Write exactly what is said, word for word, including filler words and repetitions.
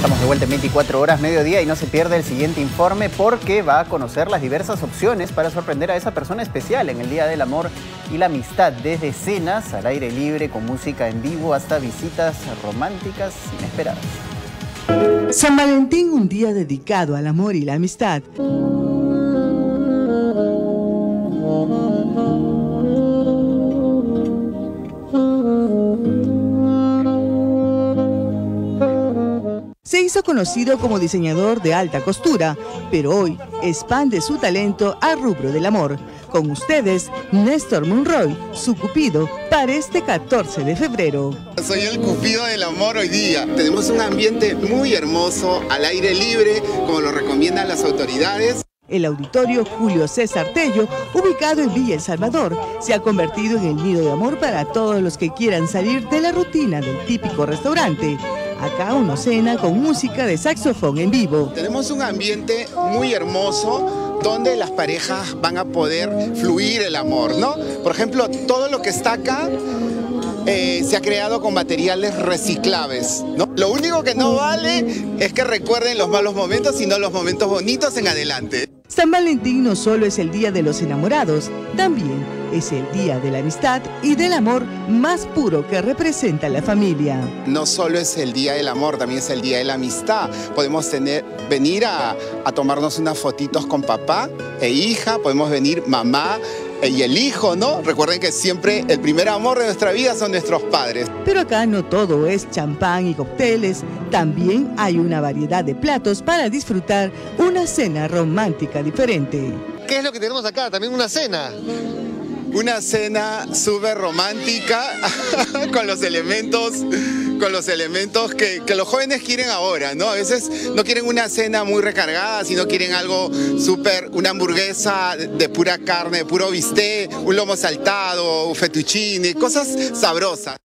Estamos de vuelta en veinticuatro horas, mediodía, y no se pierde el siguiente informe porque va a conocer las diversas opciones para sorprender a esa persona especial en el Día del Amor y la Amistad, desde cenas al aire libre con música en vivo hasta visitas románticas inesperadas. San Valentín, un día dedicado al amor y la amistad. Se hizo conocido como diseñador de alta costura, pero hoy expande su talento al rubro del amor. Con ustedes, Néstor Monroy, su cupido para este catorce de febrero. Soy el cupido del amor hoy día. Tenemos un ambiente muy hermoso, al aire libre, como lo recomiendan las autoridades. El auditorio Julio César Tello, ubicado en Villa El Salvador, se ha convertido en el nido de amor para todos los que quieran salir de la rutina del típico restaurante. Acá uno cena con música de saxofón en vivo. Tenemos un ambiente muy hermoso donde las parejas van a poder fluir el amor, ¿no? Por ejemplo, todo lo que está acá eh, se ha creado con materiales reciclables, ¿no? Lo único que no vale es que recuerden los malos momentos, sino los momentos bonitos en adelante. San Valentín no solo es el día de los enamorados, también es el día de la amistad y del amor más puro que representa la familia. No solo es el día del amor, también es el día de la amistad. Podemos tener, venir a, a tomarnos unas fotitos con papá e hija, podemos venir mamá y el hijo, ¿no? Recuerden que siempre el primer amor de nuestra vida son nuestros padres. Pero acá no todo es champán y cócteles, también hay una variedad de platos para disfrutar una cena romántica diferente. ¿Qué es lo que tenemos acá? También una cena. Una cena súper romántica con los elementos, con los elementos que, que los jóvenes quieren ahora, ¿no? A veces no quieren una cena muy recargada, sino quieren algo súper, una hamburguesa de pura carne, de puro bistec, un lomo saltado, un fettuccine, cosas sabrosas.